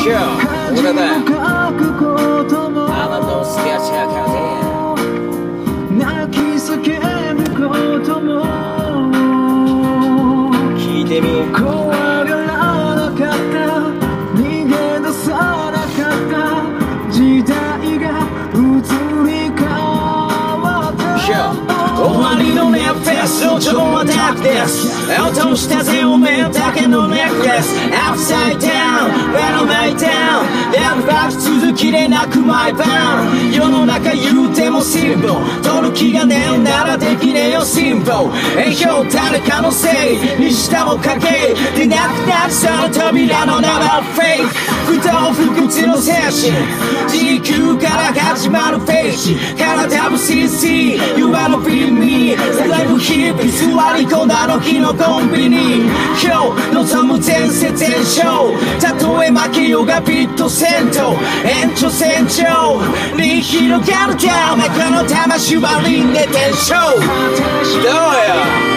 俺だよあなたを好きやしやかで泣き叫ぶことも聞いてみ怖がらなかった逃げ出さなかった時代が移り変わった終わりのネックレス上々はダークです落としたぜおめえだけのネックレスアップサイダウンベロメイダウンレブバック続きでなく毎晩世の中言うてもシンボル取る気がねえならできねえよシンボル影響誰かのせいにしたもかけでなくなるその扉の名はフェイク不動不屈の精神時空から始まるフェイジ体も CC You wanna be me ライブ日々座り込んだの日のコンビニ今日望む前世前哨たとえ負けようがビット戦闘延長線上に広がるためこの魂は輪廻転生どうよ